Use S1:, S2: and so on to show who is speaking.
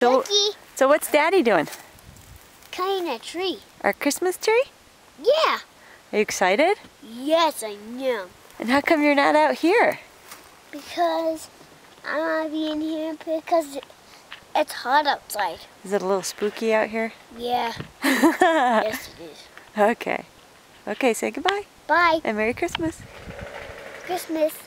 S1: So,
S2: Cookie.
S1: so what's Daddy doing?
S2: Cutting a tree.
S1: Our Christmas tree?
S2: Yeah.
S1: Are you excited?
S2: Yes, I know.
S1: And how come you're not out here?
S2: Because I want to be in here because it's hot outside.
S1: Is it a little spooky out here?
S2: Yeah. Yes, it is.
S1: Okay. Okay, say goodbye.
S2: Bye.
S1: And Merry Christmas.
S2: Christmas.